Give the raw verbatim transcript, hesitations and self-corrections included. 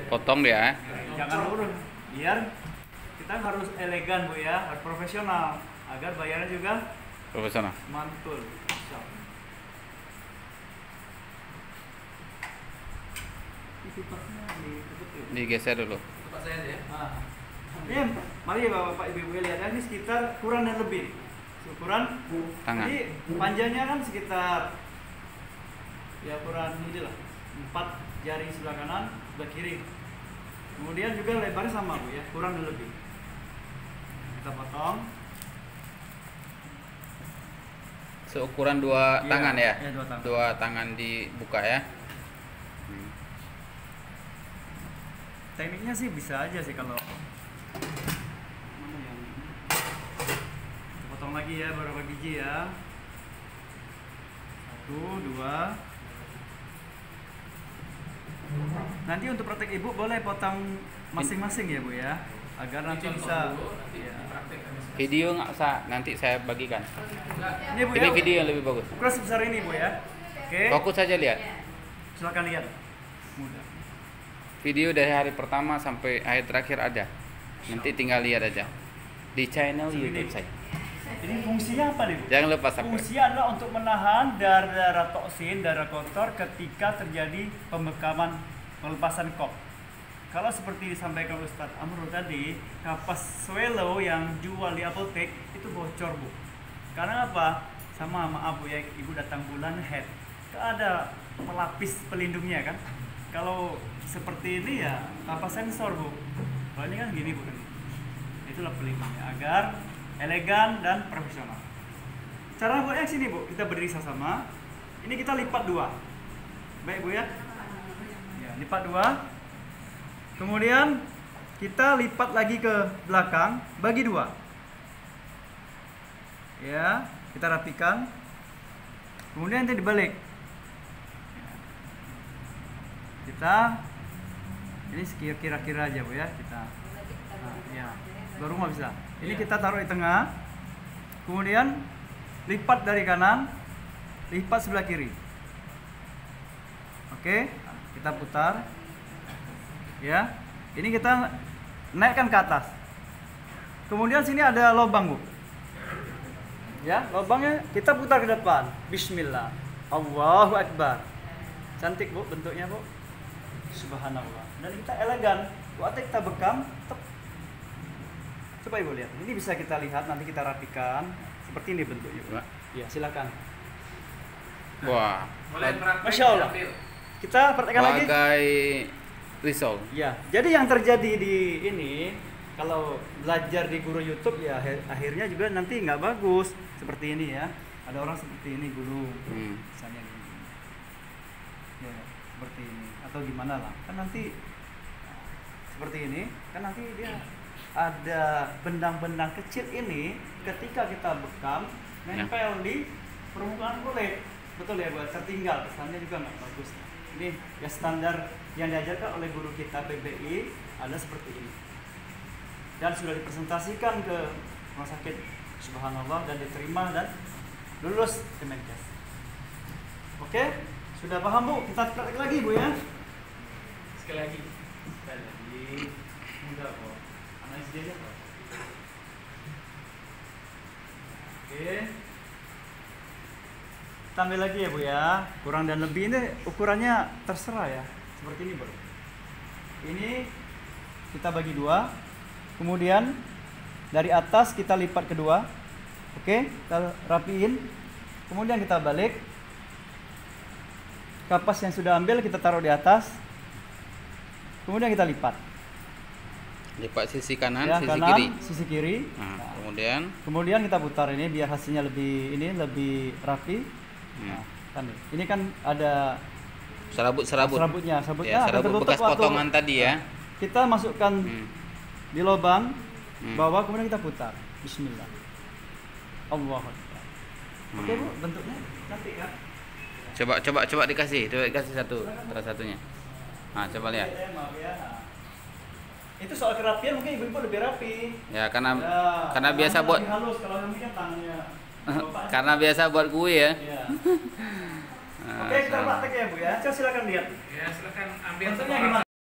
Potong dia. Jangan urun, biar kita harus elegan Bu ya, harus profesional agar bayarnya juga Profesional. mantul. Digeser dulu. Nah, ini mari Bapak Ibu lihat ya, ini sekitar kurang dan lebih ukuran Tangan. Jadi panjangnya kan sekitar ya kurang ini lah empat jari sebelah kanan sebelah kiri. Kemudian juga lebarnya sama Bu ya, kurang dan lebih. Kita potong. Seukuran dua Iya, tangan ya? iya, dua tangan. Dua tangan dibuka ya. Hmm. Tekniknya sih bisa aja sih kalau mana yang kita potong lagi ya beberapa biji ya. Satu, dua. Nanti untuk praktek ibu boleh potong masing-masing ya Bu ya, agar nanti bisa ya. Video nggak usah, nanti saya bagikan. Ini Bu Ini ya, video yang lebih bagus. ukuran sebesar ini Bu ya. Oke, Fokus saja lihat. silakan lihat. Mudah. Video dari hari pertama sampai hari terakhir ada. Nanti tinggal lihat aja di channel Segini. YouTube saya. Ini fungsinya apa nih Bu? Jangan lupa subscribe. Fungsinya adalah untuk menahan darah-darah toksin, darah kotor ketika terjadi pembekaman pelepasan kop. Kalau seperti disampaikan Ustadz Amrul tadi, kapas swallow yang jual di apotek itu bocor Bu. Karena apa? Sama maaf Bu ya, ibu datang bulan head, gak ada pelapis pelindungnya kan. Kalau seperti ini ya kapas sensor Bu. Kalau ini kan gini Bu. Itulah pelindungnya agar elegan dan profesional. Cara buatnya sini Bu, kita berdiri sama-sama. Ini kita lipat dua. Baik Bu ya. Ya, lipat dua. Kemudian kita lipat lagi ke belakang, bagi dua. Ya, kita rapikan. Kemudian nanti dibalik. Kita ini kira-kira aja Bu ya, kita. Nah, ya, baru nggak bisa. Ini kita taruh di tengah. Kemudian lipat dari kanan, lipat sebelah kiri. Oke, kita putar. Ya, ini kita naikkan ke atas. Kemudian sini ada lubang Bu. Ya, lubangnya kita putar ke depan. Bismillah. Allahu Akbar. Cantik Bu bentuknya Bu. Subhanallah. Dan kita elegan. Waktu kita bekam, tep. Coba Ibu lihat. Ini bisa kita lihat, nanti kita rapikan. Seperti ini bentuknya Bu. Ya, silakan. Wah, Masya Allah. Kita praktekkan lagi. bagai risol. Ya, jadi yang terjadi di ini kalau belajar di guru YouTube ya akhirnya juga nanti nggak bagus seperti ini ya. Ada orang seperti ini guru, Hmm. misalnya gini. Ya, seperti ini atau gimana lah. Kan nanti nah, seperti ini, kan nanti dia ada benang-benang kecil ini ketika kita bekam nempel di permukaan kulit. Betul ya, buat tertinggal kesannya juga nggak bagus. Ini ya standar yang diajarkan oleh guru kita P B I ada seperti ini dan sudah dipresentasikan ke rumah sakit Subhanallah dan diterima dan lulus Kemenkes. Oke, sudah paham Bu? Kita praktek lagi Bu ya. Sekali lagi, sekali lagi. Mudah kok. Analis dia aja kok. Oke. Tambah lagi ya Bu ya. Kurang dan lebih ini ukurannya terserah ya. Seperti ini Bu. Ini kita bagi dua. Kemudian dari atas kita lipat kedua. Oke, kita rapiin. Kemudian kita balik. Kapas yang sudah ambil kita taruh di atas. Kemudian kita lipat. Lipat sisi kanan, Ya, sisi kanan, kiri. sisi kiri. Nah, Nah, kemudian kemudian kita putar ini biar hasilnya lebih ini lebih rapi. hmm. Nah, kan nih. Ini kan ada serabut-serabut. serabutnya, serabutnya Ya, akan serabut tertutup bekas waktu- potongan tadi ya. Nah, kita masukkan Hmm. di lubang Hmm. bawah, kemudian kita putar. Bismillah. Allahu Akbar. Oke Hmm. Bu, bentuknya cantik kan? Coba coba coba dikasih, coba dikasih satu, salah satunya. Nah, coba lihat. Ya, maaf ya. Nah, itu soal kerapian mungkin ibu-ibu lebih rapi. Ya, karena Ya, karena biasa tangannya buat lebih halus kalau yang ini kan tangannya. Bapak- karena biasa buat kue ya. Ya. Nah, Oke, kita sama. praktek ya Bu ya. Coba silakan lihat. Ya, silakan ambil Bentuknya semua gimana